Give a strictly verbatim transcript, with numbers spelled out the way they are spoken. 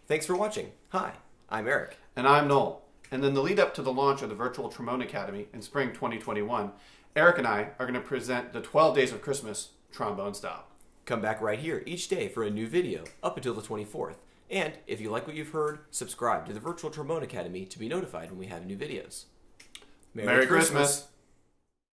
Thanks for watching. Hi, I'm Eric. And I'm Noel. And in the lead up to the launch of the Virtual Trombone Academy in spring twenty twenty-one, Eric and I are going to present the twelve Days of Christmas trombone style. Come back right here each day for a new video up until the twenty-fourth. And if you like what you've heard, subscribe to the Virtual Trombone Academy to be notified when we have new videos. Merry, Merry Christmas. Christmas.